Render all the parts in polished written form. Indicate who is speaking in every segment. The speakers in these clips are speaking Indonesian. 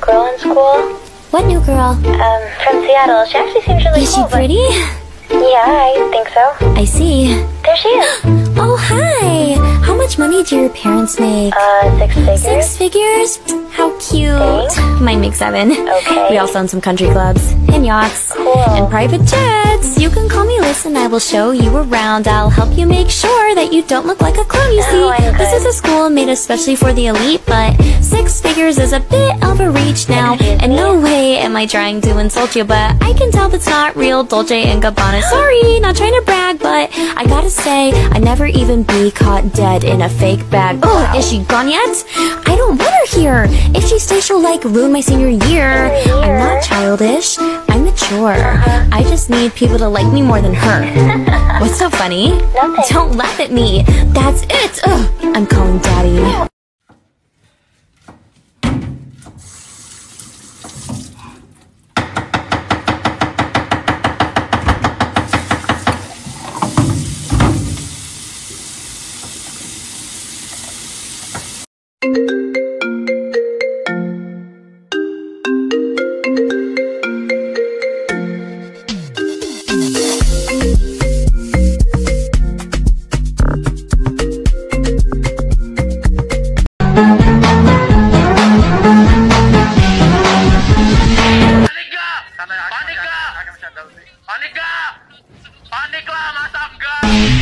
Speaker 1: girl in school.
Speaker 2: What new girl?
Speaker 1: From Seattle. She actually seems really
Speaker 2: Is she
Speaker 1: cool.
Speaker 2: pretty?
Speaker 1: Yeah, I think so.
Speaker 2: I see.
Speaker 1: There she is.
Speaker 2: Oh, hi! How much money do your parents make?
Speaker 1: 6 figures.
Speaker 2: 6 figures? How cute.
Speaker 1: Thanks.
Speaker 2: Mine makes 7.
Speaker 1: Okay.
Speaker 2: We also own some country clubs, and yachts,
Speaker 1: Cool.
Speaker 2: and private jets. You can call me Liz and I will show you around. I'll help you make sure that you don't look like a clown. You see,
Speaker 1: I'm
Speaker 2: this is
Speaker 1: good.
Speaker 2: a school made especially for the elite, but 6 figures is a bit of a reach now.
Speaker 1: Excuse
Speaker 2: And
Speaker 1: me?
Speaker 2: no way am I trying to insult you, but I can tell that's not real Dolce & Gabbana. Sorry, not trying to brag, but I gotta say, I never even be caught dead in a fake bag. Oh, is she gone yet? I don't want her here. If she stays, she'll like ruin my senior year. I'm not childish, I'm mature. I just need people to like me more than her. What's so funny?
Speaker 1: Nothing.
Speaker 2: Don't laugh at me. That's it. Ugh, I'm calling daddy.
Speaker 3: Paniklah, masa enggak?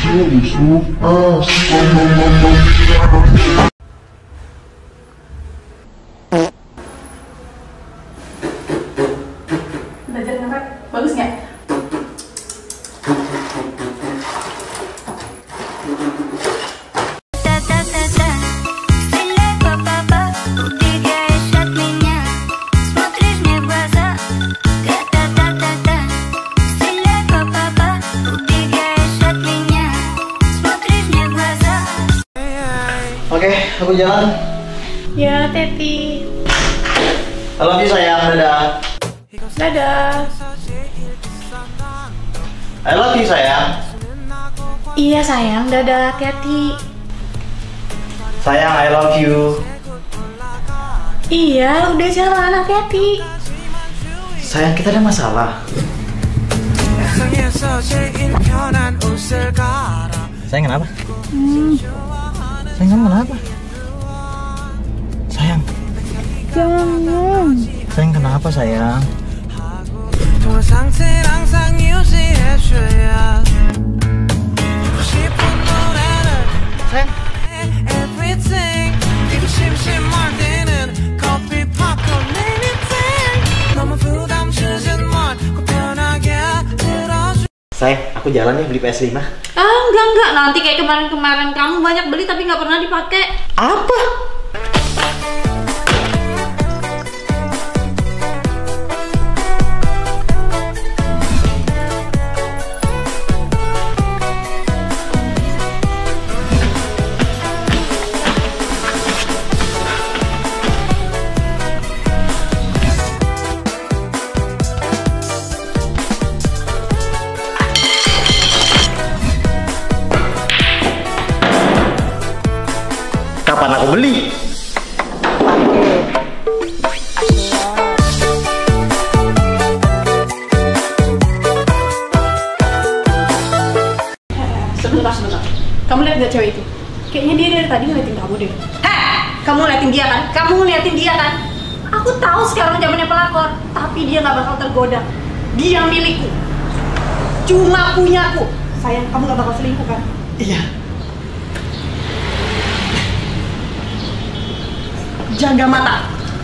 Speaker 4: Belajar ngepet, bagus nggak?
Speaker 5: Oke, aku jalan.
Speaker 4: Ya, Teti.
Speaker 5: I love you sayang, dadah.
Speaker 4: Dadah.
Speaker 5: I love you sayang.
Speaker 4: Iya sayang, dadah, hati-hati.
Speaker 5: Sayang, I love you.
Speaker 4: Iya, udah jalan, hati-hati.
Speaker 5: Sayang, kita ada masalah. Sayang, kenapa? Sayang, kamu kenapa? Sayang.
Speaker 4: Jangan.
Speaker 5: Sayang, kenapa sayang? Sayang. Sayang, aku jalan nih beli PS5.
Speaker 4: Enggak. Nanti kayak kemarin-kemarin kamu banyak beli tapi nggak pernah dipakai.
Speaker 5: Apa? Kapan aku beli?
Speaker 4: Sebentar. Kamu lihat gak cewek itu? Kayaknya dia dari tadi ngeliatin kamu deh. Kamu ngeliatin dia kan? Kamu ngeliatin dia kan? Aku tahu sekarang zamannya pelakor, tapi dia nggak bakal tergoda. Dia milikku. Cuma punyaku. Sayang, kamu nggak bakal selingkuh kan?
Speaker 5: Iya.
Speaker 4: Jaga mata.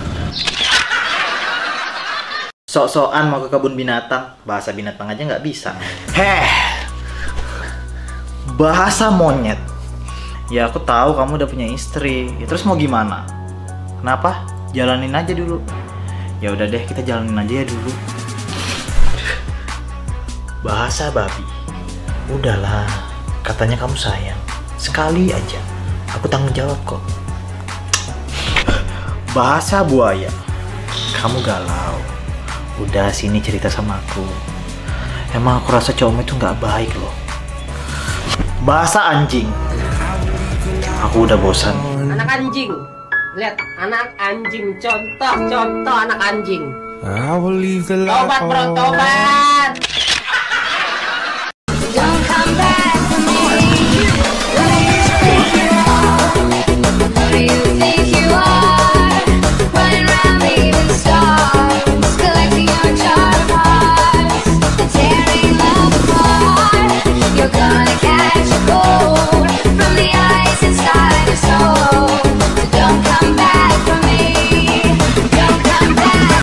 Speaker 5: Sok-sokan mau ke kebun binatang, bahasa binatang aja nggak bisa. Bahasa monyet. Ya aku tahu kamu udah punya istri. Ya, terus mau gimana? Kenapa? Jalanin aja dulu. Ya udah deh, kita jalanin aja ya dulu. Bahasa babi. Udahlah, katanya kamu sayang. Sekali aja. Aku tanggung jawab kok. Bahasa buaya. Kamu galau. Udah sini cerita sama aku. Emang aku rasa cowokmu itu nggak baik loh. Bahasa anjing. Aku udah bosan.
Speaker 6: Anak anjing.
Speaker 3: Lihat anak anjing, contoh anak anjing.
Speaker 6: I will leave the light
Speaker 3: Tobat bro,
Speaker 6: on.
Speaker 3: tobat.
Speaker 2: Don't come back to me. Who do you think you are? Running around leaving stars, collecting your charm hearts, and tearing love apart. You're gonna catch a cold from the ice inside your soul. So don't come back for me. Don't come back.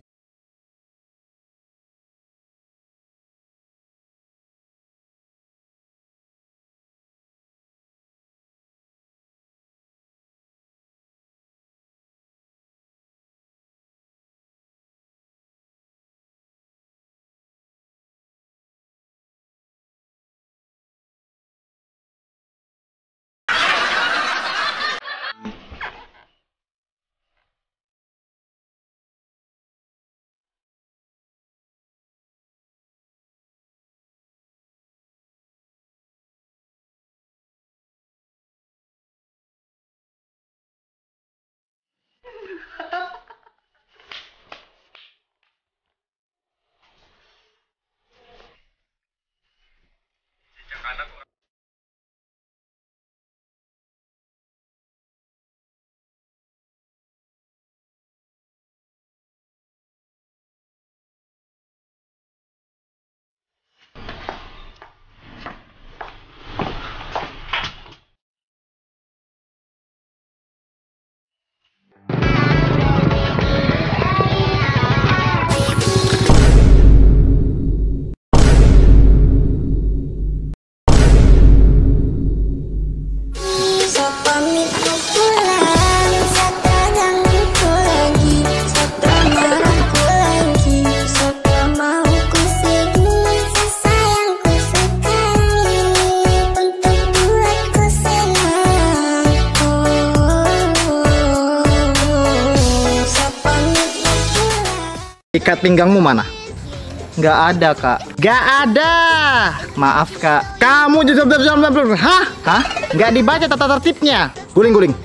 Speaker 5: Ikat pinggangmu mana? Nggak ada, Kak. Nggak ada. Maaf, Kak. Kamu juga hah? Hah? Nggak dibaca tata tertibnya. Guling-guling.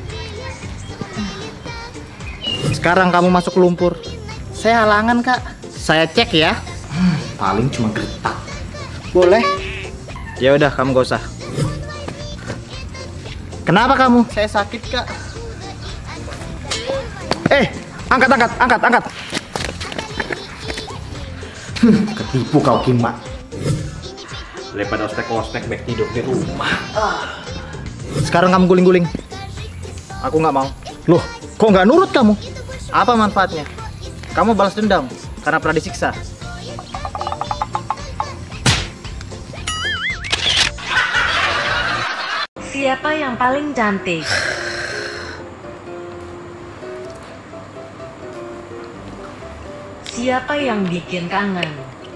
Speaker 5: Sekarang kamu masuk lumpur. Saya halangan, Kak. Saya cek ya. Paling cuma gertak. Boleh? Ya udah, kamu gak usah. Kenapa kamu? Saya sakit, Kak. Angkat. Ketipu kau, Kima.
Speaker 7: Daripada ospek-ospek back tidur di rumah.
Speaker 5: Sekarang kamu guling-guling. Aku nggak mau. Loh, kok nggak nurut kamu? Apa manfaatnya? Kamu balas dendam karena pernah disiksa.
Speaker 8: Siapa yang paling cantik? Siapa yang bikin kangen?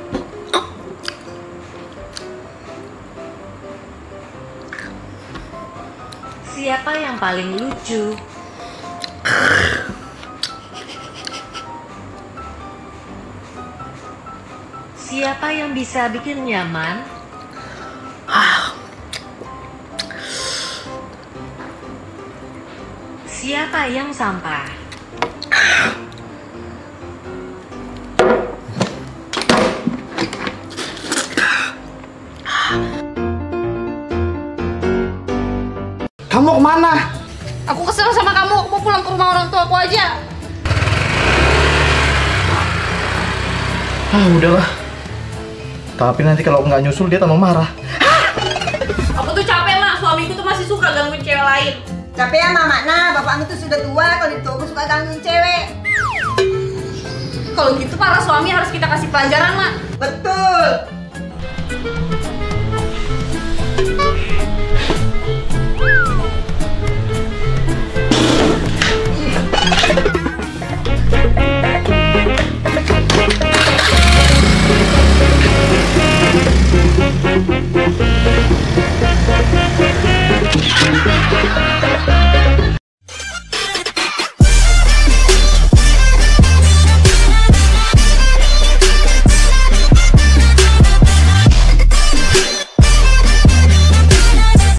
Speaker 8: Siapa yang paling lucu? Siapa yang bisa bikin nyaman? Siapa yang sampah?
Speaker 5: Kamu kemana?
Speaker 4: Aku kesel sama kamu, aku mau pulang ke rumah orang tua aku aja.
Speaker 5: Udahlah. Tapi nanti kalau aku nggak nyusul dia tambah marah.
Speaker 4: Aku tuh capek, Mak. Suamiku tuh masih suka gangguin cewek lain.
Speaker 9: Capek ya Makna, bapakmu tuh sudah tua, kalau ditunggu suka gangguin cewek.
Speaker 4: Kalau gitu para suami harus kita kasih pelajaran, Mak.
Speaker 9: Betul.